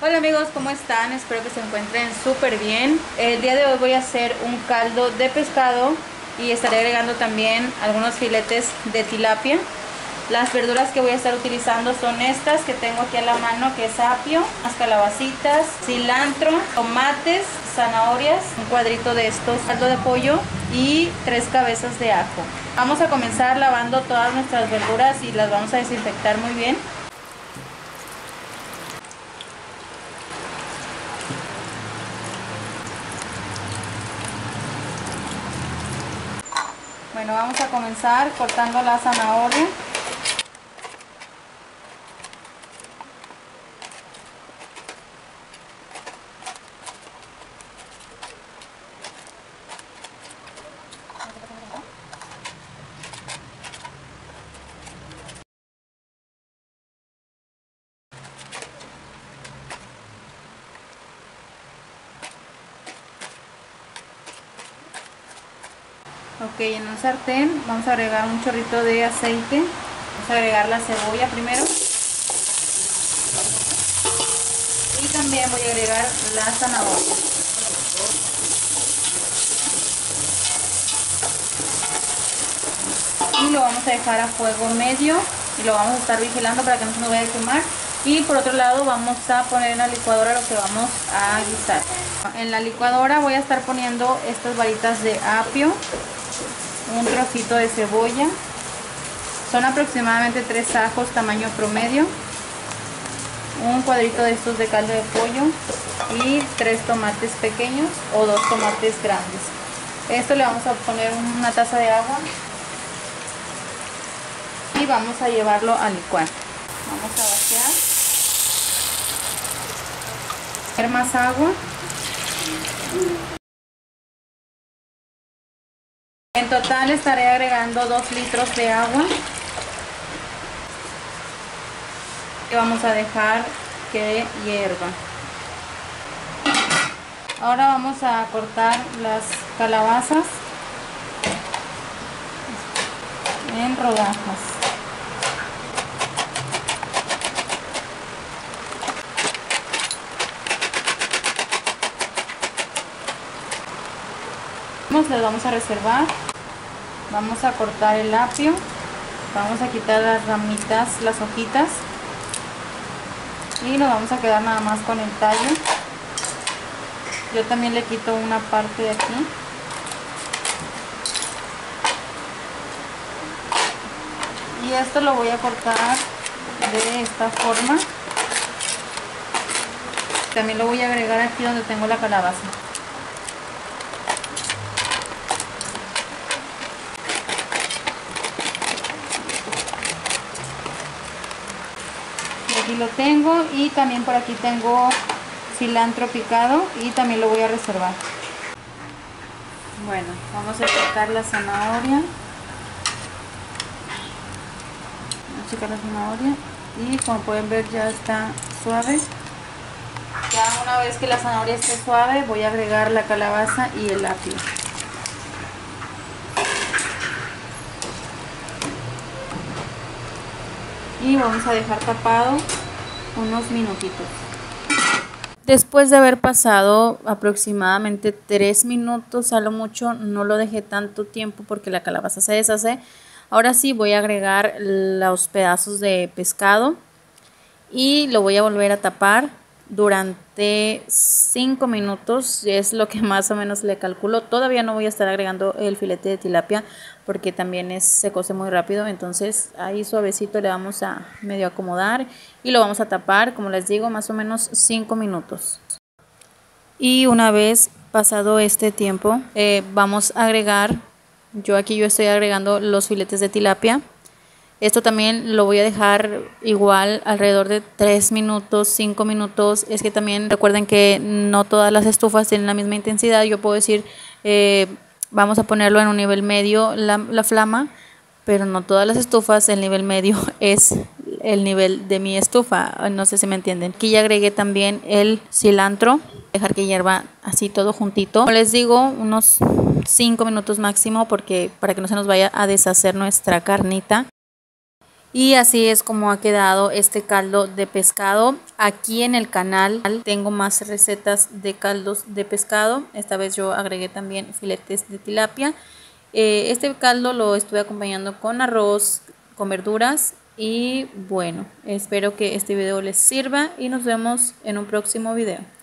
Hola amigos, ¿cómo están? Espero que se encuentren súper bien. El día de hoy voy a hacer un caldo de pescado y estaré agregando también algunos filetes de tilapia. Las verduras que voy a estar utilizando son estas que tengo aquí a la mano, que es apio, las calabacitas, cilantro, tomates, zanahorias, un cuadrito de estos, caldo de pollo y 3 cabezas de ajo. Vamos a comenzar lavando todas nuestras verduras y las vamos a desinfectar muy bien. Bueno, vamos a comenzar cortando la zanahoria. Ok, en un sartén vamos a agregar un chorrito de aceite. Vamos a agregar la cebolla primero. Y también voy a agregar la zanahoria. Y lo vamos a dejar a fuego medio y lo vamos a estar vigilando para que no se nos vaya a quemar. Y por otro lado vamos a poner en la licuadora lo que vamos a guisar. En la licuadora voy a estar poniendo estas varitas de apio, un trocito de cebolla, son aproximadamente 3 ajos tamaño promedio, un cuadrito de estos de caldo de pollo y 3 tomates pequeños o 2 tomates grandes. Esto le vamos a poner una taza de agua y vamos a llevarlo a licuar. Vamos a vaciar, poner más agua. En total estaré agregando 2 litros de agua y vamos a dejar que hierva. Ahora vamos a cortar las calabazas en rodajas. Les vamos a reservar. Vamos a cortar el apio, vamos a quitar las ramitas, las hojitas y nos vamos a quedar nada más con el tallo. Yo también le quito una parte de aquí. Y esto lo voy a cortar de esta forma. También lo voy a agregar aquí donde tengo la calabaza. Aquí lo tengo y también por aquí tengo cilantro picado y también lo voy a reservar. Bueno, vamos a cortar la zanahoria. Vamos a checar la zanahoria y como pueden ver ya está suave. Ya una vez que la zanahoria esté suave voy a agregar la calabaza y el apio. Y vamos a dejar tapado unos minutitos. Después de haber pasado aproximadamente 3 minutos, a lo mucho, no lo dejé tanto tiempo porque la calabaza se deshace. Ahora sí voy a agregar los pedazos de pescado y lo voy a volver a tapar durante 5 minutos, es lo que más o menos le calculo. Todavía no voy a estar agregando el filete de tilapia porque también se cose muy rápido, entonces ahí suavecito le vamos a medio acomodar y lo vamos a tapar, como les digo, más o menos 5 minutos. Y una vez pasado este tiempo vamos a agregar, yo estoy agregando los filetes de tilapia. Esto también lo voy a dejar igual alrededor de 3 minutos, 5 minutos. Es que también recuerden que no todas las estufas tienen la misma intensidad. Yo puedo decir, vamos a ponerlo en un nivel medio la flama, pero no todas las estufas, el nivel medio es el nivel de mi estufa. No sé si me entienden. Aquí ya agregué también el cilantro. Dejar que hierva así todo juntito. Como les digo, unos 5 minutos máximo para que no se nos vaya a deshacer nuestra carnita. Y así es como ha quedado este caldo de pescado. Aquí en el canal tengo más recetas de caldos de pescado. Esta vez yo agregué también filetes de tilapia. Este caldo lo estuve acompañando con arroz, con verduras. Y bueno, espero que este video les sirva y nos vemos en un próximo video.